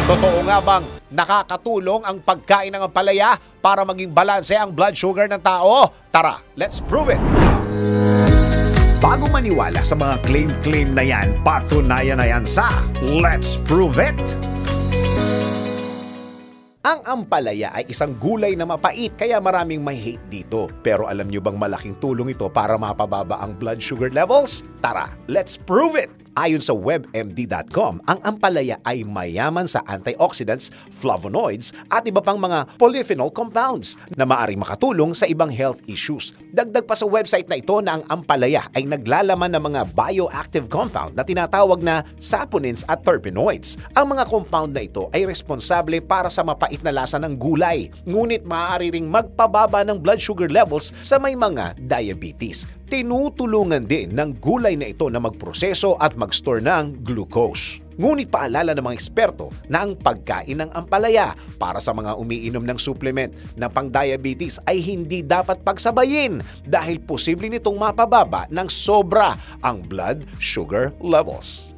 Totoo nga bang nakakatulong ang pagkain ng ampalaya para maging balanse ang blood sugar ng tao? Tara, let's prove it! Bago maniwala sa mga claim-claim na yan, patunayan na yan sa Let's Prove It! Ang ampalaya ay isang gulay na mapait kaya maraming may hate dito. Pero alam nyo bang malaking tulong ito para mapababa ang blood sugar levels? Tara, let's prove it! Ayon sa WebMD.com, ang ampalaya ay mayaman sa antioxidants, flavonoids at iba pang mga polyphenol compounds na maaaring makatulong sa ibang health issues. Dagdag pa sa website na ito na ang ampalaya ay naglalaman ng mga bioactive compound na tinatawag na saponins at terpenoids. Ang mga compound na ito ay responsable para sa mapait na lasa ng gulay, ngunit maaari ring magpababa ng blood sugar levels sa may mga diabetes. Tinutulungan din ng gulay na ito na magproseso at mag-store ng glucose. Ngunit paalala ng mga eksperto na ang pagkain ng ampalaya para sa mga umiinom ng supplement na pang-diabetes ay hindi dapat pagsabayin dahil posible nitong mapababa ng sobra ang blood sugar levels.